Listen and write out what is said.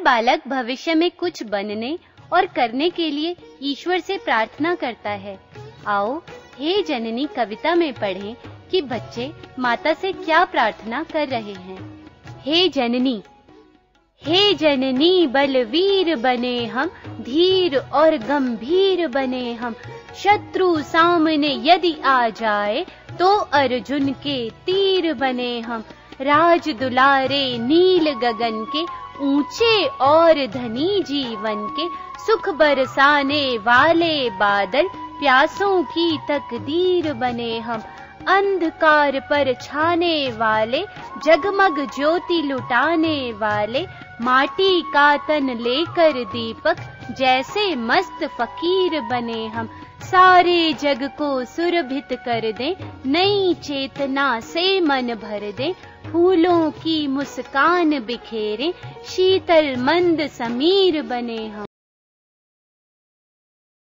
बालक भविष्य में कुछ बनने और करने के लिए ईश्वर से प्रार्थना करता है। आओ हे जननी कविता में पढ़ें कि बच्चे माता से क्या प्रार्थना कर रहे हैं। हे जननी बलवीर बने हम, धीर और गंभीर बने हम। शत्रु सामने यदि आ जाए तो अर्जुन के तीर बने हम। राज दुलारे नील गगन के, ऊंचे और धनी जीवन के। सुख बरसाने वाले बादल, प्यासों की तकदीर बने हम। अंधकार पर छाने वाले, जगमग ज्योति लुटाने वाले। माटी का तन लेकर दीपक, जैसे मस्त फकीर बने हम। सारे जग को सुरभित कर दें, नई चेतना से मन भर दें। फूलों की मुस्कान बिखेरें, शीतल मंद समीर बने हम।